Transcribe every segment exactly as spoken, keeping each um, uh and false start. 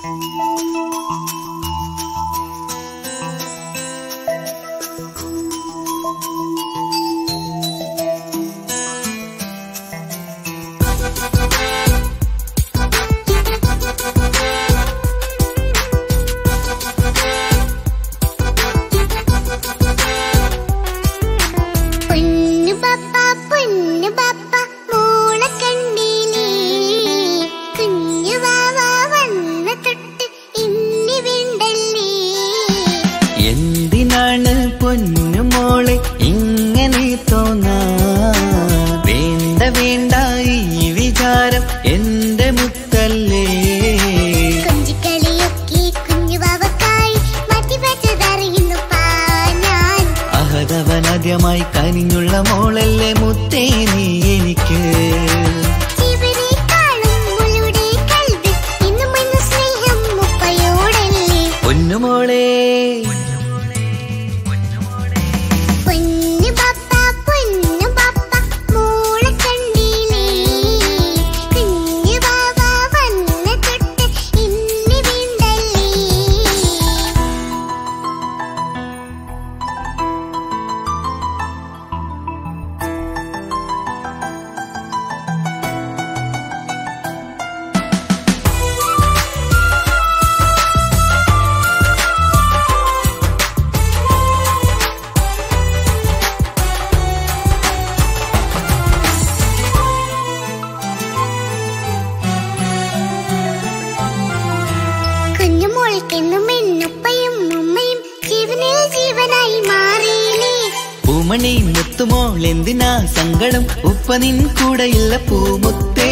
ഉപ്പനിൻ കൂടെയില്ല പൂമുത്തേ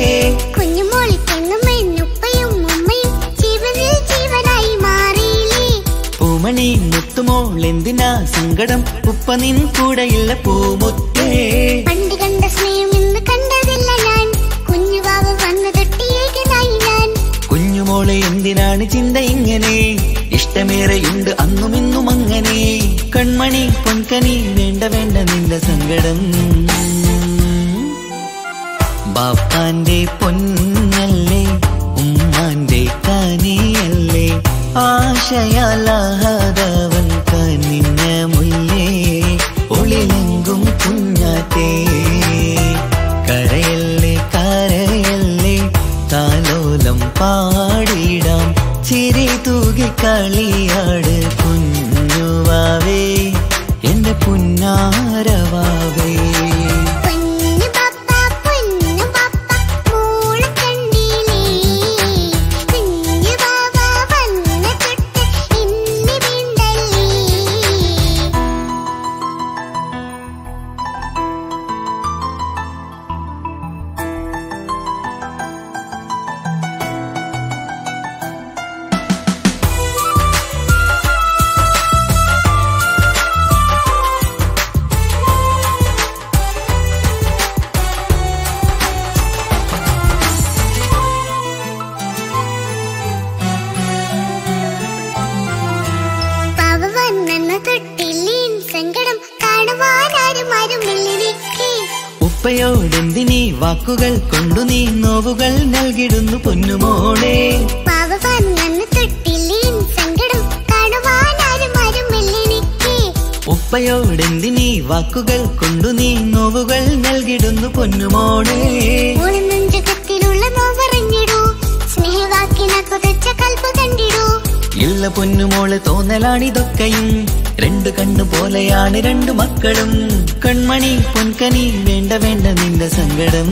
പൂമണി മുത്തുമോൾ എന്തിനാ സങ്കടം ഉപ്പനിൻ കൂടെയില്ല പൂമുത്തേ പണ്ട് കണ്ട സ്നേഹം ഇന്ന് കണ്ടതില്ല ഞാൻ കുഞ്ഞുവാവ് വന്നു തൊട്ടിയേകനായി ഞാൻ കുഞ്ഞുമോളെ എന്തിനാണ് ചിന്ത ഇങ്ങനെ ഇഷ്ടമേറെയുണ്ട് അന്നും ഇന്നും അങ്ങനെ കൺമണി പൊൻകനി വേണ്ട വേണ്ട നിന്റെ സങ്കടം ബാപ്പാന്റെ പൊന്നല്ലേ ഉമ്മാന്റെ കാനിയല്ലേ ആശയാലാഹതവൻ കനിഞ്ഞ മുല്ലേ ഒളിലെങ്കും കുഞ്ഞാറ്റേ കരയല്ലേ കരയല്ലേ താലോലം പാടിടാം ചിരി തൂകി കളിയാട് കുഞ്ഞുവാവേ എന്റെ പുന്നാരവാവേ ഉപ്പയോടെന്തിനീ വാക്കുകൾ കൊണ്ടു നീ നോവുകൾ നൽകിടുന്നു പൊന്നുമോളെ ഉപ്പയോടെന്തിനീ വാക്കുകൾ കൊണ്ടു നീ നോവുകൾ നൽകിടുന്നു പൊന്നുമോളെ ഇല്ല പൊന്നുമോള് തോന്നലാണിതൊക്കെയും രണ്ടു കണ്ണു പോലെയാണ് രണ്ടു മക്കളും കൺമണി പൊൻകനി വേണ്ട വേണ്ട നിന്റെ സങ്കടം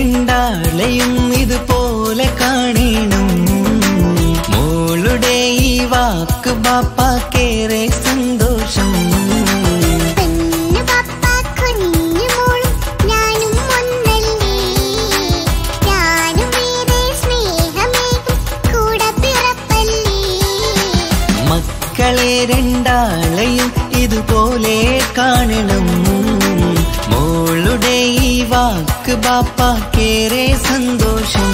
രണ്ടാളെയും ഇതുപോലെ കാണണം മോളുടെ ഈ വാക്ക് ബാപ്പാക്കേറെ സന്തോഷം. പെണ്ണ് പാപ്പ കുഞ്ഞു മോളും ഞാനും ഒന്നല്ലേ, ഞാനും വേറെ സ്നേഹമേകും കൂടെ പിറപ്പല്ലേ. മക്കളെ രണ്ടാളെയും ഇതുപോലെ കാണണം. മോളുടെ ഈ വാക്ക് ബാപ്പാക്കേറെ സന്തോഷം.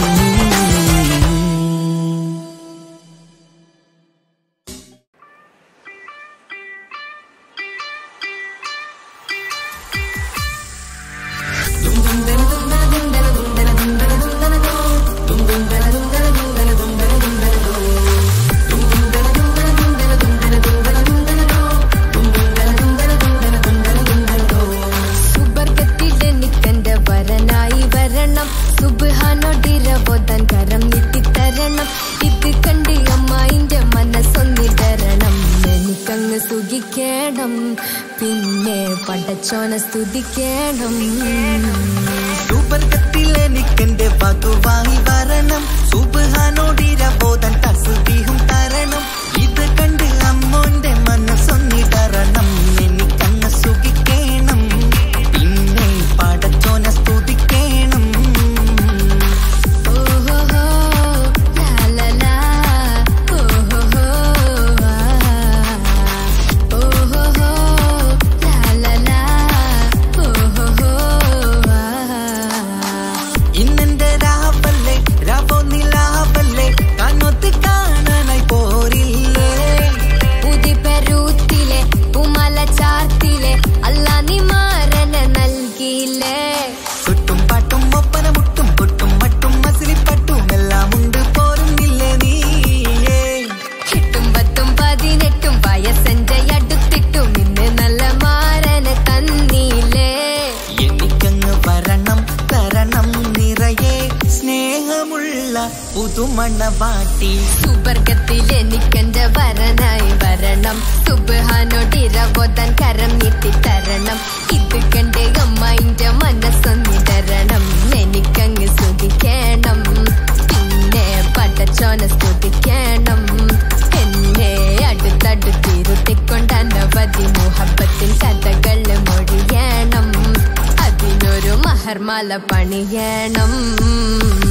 പിന്നെ പടച്ചോന സ്തുതിക്കണം. സുബർഗത്തിലെനിക്കെന്റെ വധുവായി വരണം. സുബ്ഹാനോടിരബോധൻ തസ്ബീഹും തരണം. ഇത് കണ്ട് അമ്മോന്റെ മനസ്സൊന്നിടറണം. എനിക്കങ്ങ് സുഖിക്കണം, പിന്നെ പടച്ചോന സ്തുതിക്കണം. പുതുമണവാട്ടി സുബർഗത്തിലെനിക്കെന്റെ വരനായി വരണം. സുബ്ഹാനോടിരബോധൻ കരം നീട്ടിത്തരണം. ഇത് കണ്ട് അമ്മയിന്റെ മനസ്സൊന്നിടരണം. എനിക്കങ്ങ് സ്തുതിക്കണം, പിന്നെ പടച്ചോന സ്തുതിക്കണം. എന്നെ അടുത്തടുത്തിരുത്തിക്കൊണ്ട് അനവധി മുഹബത്തിൻ കഥകൾ മൊഴിയണം. അതിനൊരു മഹർമാല പണിയണം.